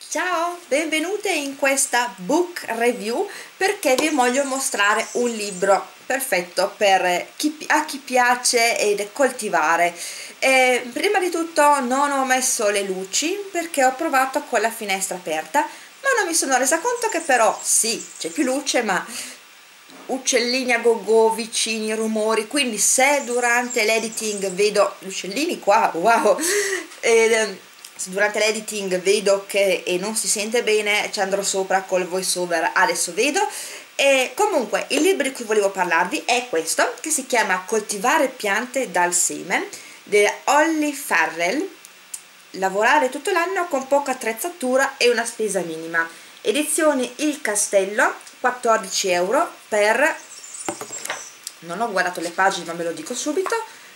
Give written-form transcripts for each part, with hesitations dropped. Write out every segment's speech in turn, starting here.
Ciao, benvenute in questa book review perché vi voglio mostrare un libro perfetto per chi piace ed coltivare. Prima di tutto non ho messo le luci perché ho provato con la finestra aperta, ma non mi sono resa conto che però sì, c'è più luce, ma uccellini a go-go vicini, rumori, quindi se durante l'editing vedo gli uccellini qua, wow, ed, se durante l'editing vedo che non si sente bene, ci andrò sopra col voice over, adesso vedo. E comunque il libro di cui volevo parlarvi è questo, che si chiama Coltivare piante dal seme, di Holly Farrell. Lavorare tutto l'anno con poca attrezzatura e una spesa minima. Edizioni Il Castello, 14 euro per, non ho guardato le pagine ma ve lo dico subito,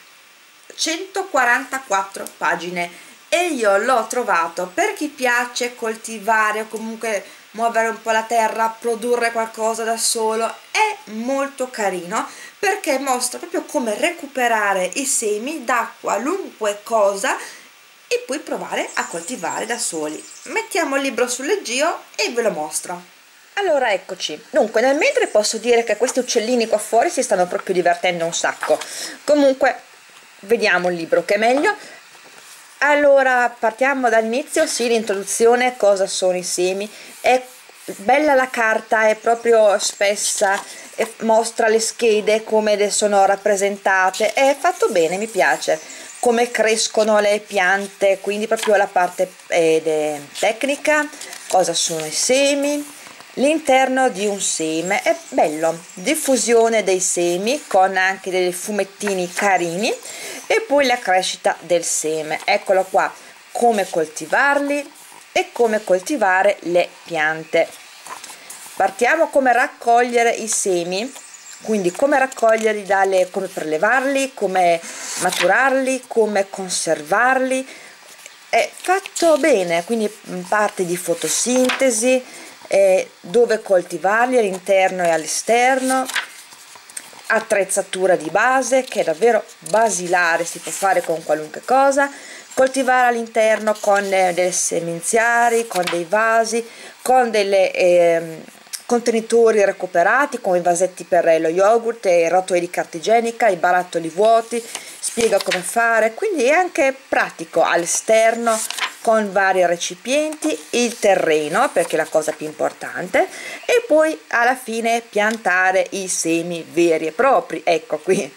144 pagine, e io l'ho trovato per chi piace coltivare o comunque muovere un po' la terra, produrre qualcosa da solo. È molto carino perché mostra proprio come recuperare i semi da qualunque cosa e poi provare a coltivare da soli. Mettiamo il libro sul leggio e ve lo mostro. Allora eccoci, dunque nel mentre posso dire che questi uccellini qua fuori si stanno proprio divertendo un sacco. Comunque vediamo il libro che è meglio. Allora partiamo dall'inizio, sì, l'introduzione, cosa sono i semi. È bella la carta, è proprio spessa e mostra le schede come sono rappresentate, è fatto bene, mi piace come crescono le piante, quindi proprio la parte tecnica, cosa sono i semi, l'interno di un seme, è bello, diffusione dei semi con anche dei fumettini carini, e poi la crescita del seme, eccolo qua, come coltivarli e come coltivare le piante. Partiamo come raccogliere i semi, quindi come raccoglierli come prelevarli, come maturarli, come conservarli. È fatto bene, quindi parte di fotosintesi, dove coltivarli all'interno e all'esterno, attrezzatura di base che è davvero basilare, si può fare con qualunque cosa, coltivare all'interno con delle seminziali, con dei vasi, con delle contenitori recuperati come i vasetti per lo yogurt, e rotoli di carta igienica, i barattoli vuoti, spiega come fare, quindi è anche pratico all'esterno con vari recipienti, il terreno perché è la cosa più importante, e poi alla fine piantare i semi veri e propri, ecco qui.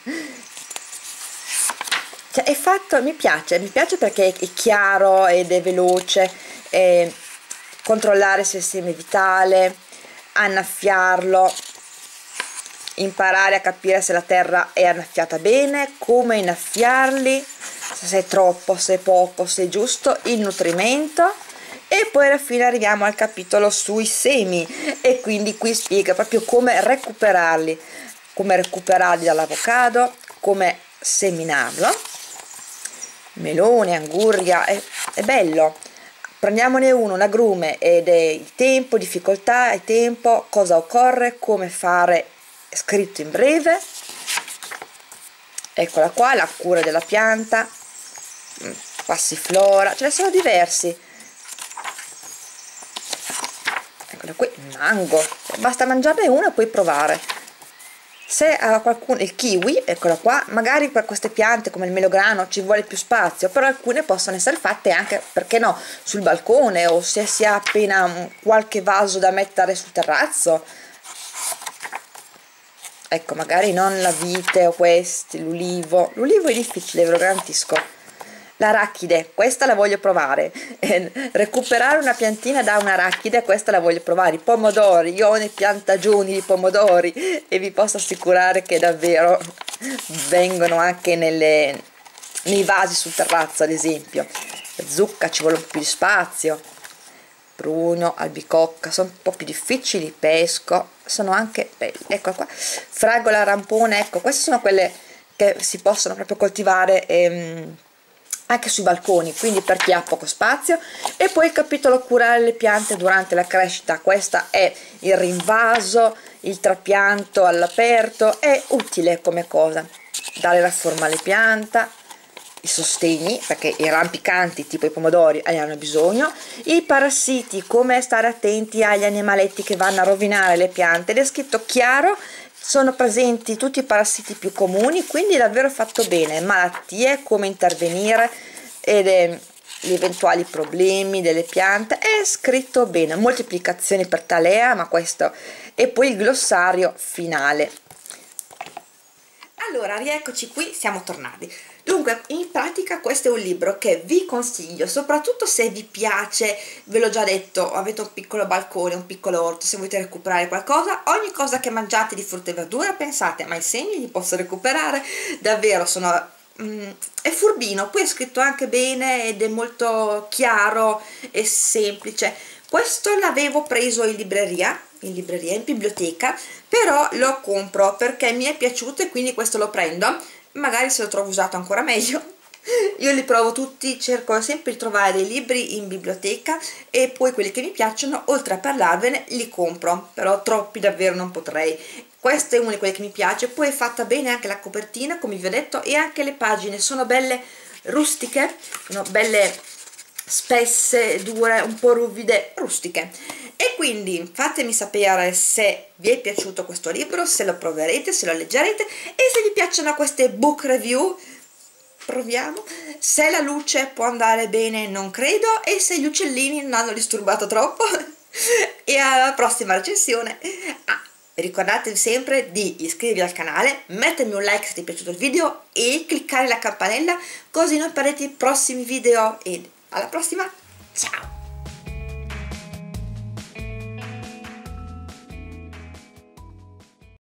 Cioè, è fatto, mi piace perché è chiaro ed è veloce, controllare se il seme è vitale, annaffiarlo, imparare a capire se la terra è annaffiata bene, come innaffiarli, se è troppo, se è poco, se è giusto, il nutrimento. E poi alla fine arriviamo al capitolo sui semi, e quindi qui spiega proprio come recuperarli dall'avocado, come seminarlo, melone, anguria, è bello. Prendiamone uno, un agrume, ed è il tempo, difficoltà e tempo, cosa occorre, come fare, scritto in breve. Eccola qua, la cura della pianta, passiflora, ce ne sono diversi. Eccola qui, mango, basta mangiarne uno e poi provare. Se a qualcuno, il kiwi, eccola qua, magari per queste piante come il melograno ci vuole più spazio, però alcune possono essere fatte anche, perché no, sul balcone, o se si ha appena qualche vaso da mettere sul terrazzo. Ecco, magari non la vite o questi, l'ulivo è difficile, ve lo garantisco. L'arachide, questa la voglio provare. Recuperare una piantina da un'arachide, questa la voglio provare. I pomodori, io ho le piantagioni di pomodori e vi posso assicurare che davvero vengono anche nei vasi sul terrazzo, ad esempio. Zucca, ci vuole un po' più di spazio. Pruno, albicocca, sono un po' più difficili, pesco, sono anche belli. Ecco qua, fragola, rampone, ecco, queste sono quelle che si possono proprio coltivare anche sui balconi, quindi per chi ha poco spazio. E poi il capitolo curare le piante durante la crescita, questa è il rinvaso, il trapianto all'aperto, è utile come cosa, dare la forma alle piante, i sostegni, perché i rampicanti tipo i pomodori ne hanno bisogno, i parassiti, come stare attenti agli animaletti che vanno a rovinare le piante, ed è scritto chiaro, sono presenti tutti i parassiti più comuni, quindi è davvero fatto bene, malattie, come intervenire ed gli eventuali problemi delle piante, è scritto bene, moltiplicazioni per talea, ma questo, e poi il glossario finale. Allora, rieccoci qui, siamo tornati. Dunque, in pratica questo è un libro che vi consiglio, soprattutto se vi piace, ve l'ho già detto, avete un piccolo balcone, un piccolo orto, se volete recuperare qualcosa, ogni cosa che mangiate di frutta e verdura, pensate, ma i semi li posso recuperare? Davvero, è furbino, poi è scritto anche bene ed è molto chiaro e semplice. Questo l'avevo preso in biblioteca, però lo compro perché mi è piaciuto e quindi questo lo prendo, magari se lo trovo usato ancora meglio. Io li provo tutti, cerco sempre di trovare dei libri in biblioteca e poi quelli che mi piacciono, oltre a parlarvene, li compro, però troppi davvero non potrei. Questo è uno di quelli che mi piace, poi è fatta bene anche la copertina, come vi ho detto, e anche le pagine sono belle rustiche, sono belle spesse, dure, un po' ruvide, rustiche. E quindi fatemi sapere se vi è piaciuto questo libro, se lo proverete, se lo leggerete e se vi piacciono queste book review. Proviamo se la luce può andare bene, non credo, e se gli uccellini non hanno disturbato troppo. E alla prossima recensione. Ricordatevi sempre di iscrivervi al canale, mettermi un like se ti è piaciuto il video e cliccare la campanella così non perdete i prossimi video, e alla prossima, ciao!